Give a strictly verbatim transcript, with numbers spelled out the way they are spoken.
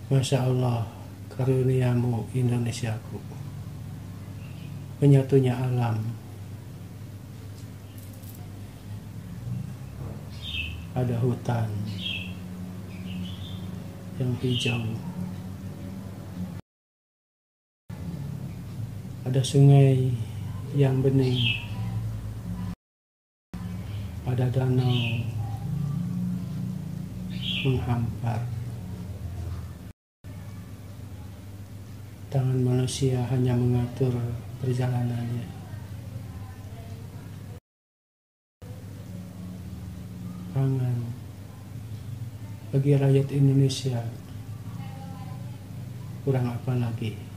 Masya Allah, karuniamu Indonesiaku, penyatunya alam. Ada hutan yang hijau, ada sungai yang bening, ada danau menghampar. Tangan manusia hanya mengatur perjalanannya. Pangan bagi rakyat Indonesia kurang apa lagi?